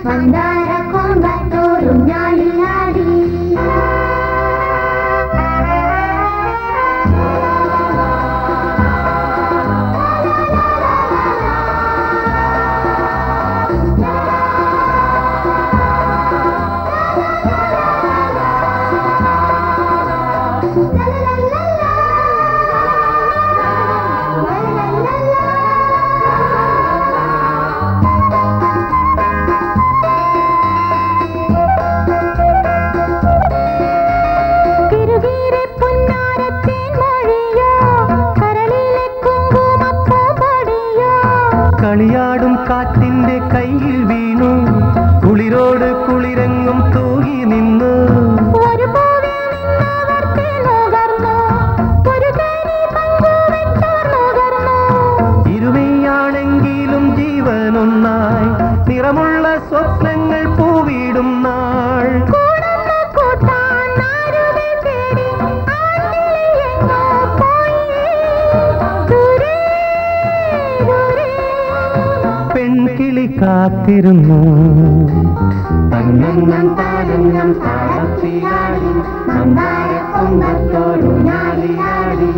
മന്ദാര കൊമ്പത്തോറും ഞാനിലാടി കളിയാടും കാറ്റിന്റെ കയ്യിൽ വീണു കുളിരോട് കുളിരങ്ങും തൂകി നിന്നു ഇരുമയാണെങ്കിലും ജീവനൊന്നായി നിറമുള്ള സ്വപ്നങ്ങൾ പൂവിടും നാൾ പെൺകിളി കാത്തിരുന്നു തന്നന്നം താരന്നം താളത്തിലാടി മന്ദാര കൊമ്പത്തോറും ഞാനിലാടി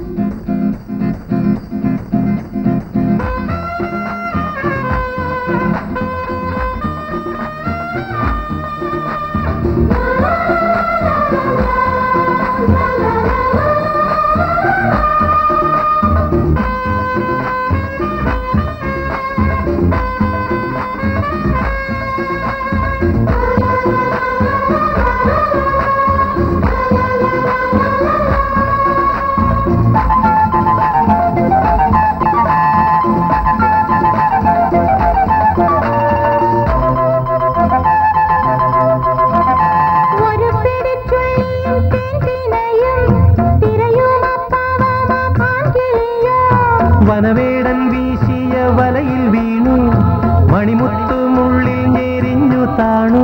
വനവേടൻ വീശിയ വലയിൽ വീണു മണിമുത്തുമുള്ളിൽ ഞെരിഞ്ഞു താണു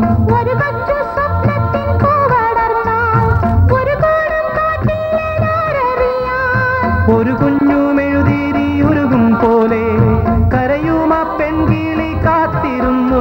ഒരു കുഞ്ഞുമെഴുതിരി ഉരുകും പോലെ കരയുമ പെൺകിളി കാത്തിരുന്നു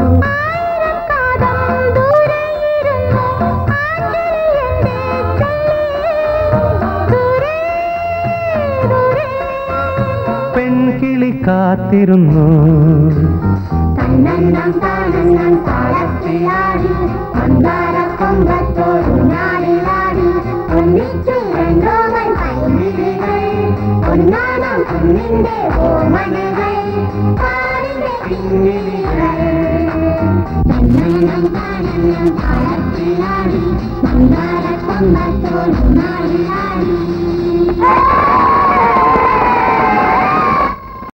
പെൺകിളി കാത്തിരുന്നു തന്നന്നം താനന്നം താളത്തിലാടി മന്ദാര കൊമ്പത്തോറും ഞാനിലാടി ഒന്നിച്ചു രണ്ടോമൻ കൈവിളികൾ ഒന്നാനാം കുഞ്ഞിന്റെ ഓമനകൾ കാടിന്റെ പിന്നിലികൾ തന്നന്നം താനന്നം താളത്തിലാടി മന്ദാര കൊമ്പത്തോറും ഞാനിലാടി